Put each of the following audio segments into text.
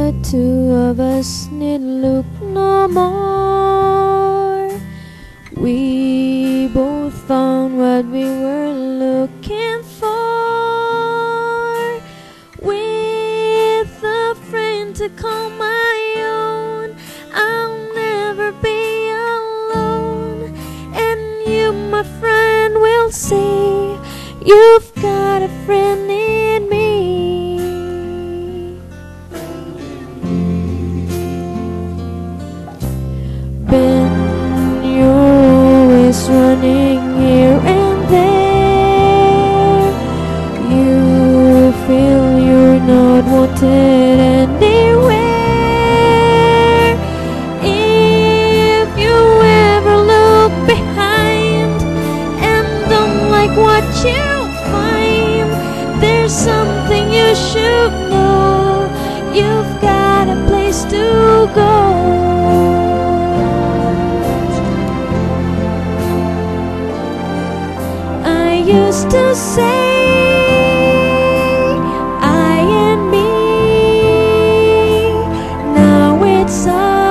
the two of us need look no more. We both found what we were looking for. With a friend to call my own, I'll never be alone. And you, my friend, will see you've got a friend in me. Ben, you're always running here and there. You feel you're not wanted anywhere. If you ever look behind and don't like what you find, there's something you should know. You've got a place to go. I used to say I and me, now it's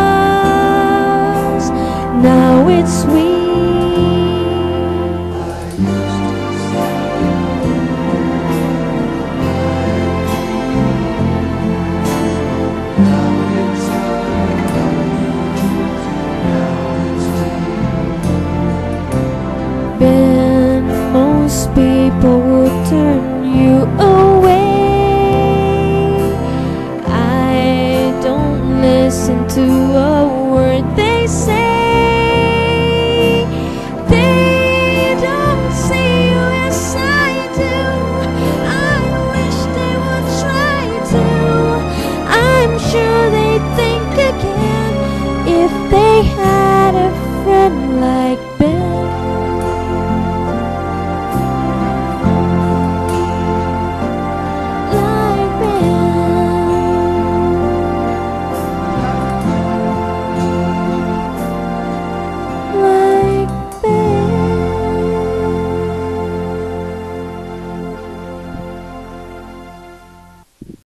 us, now it's we. Ben, most people would turn you away. I don't listen to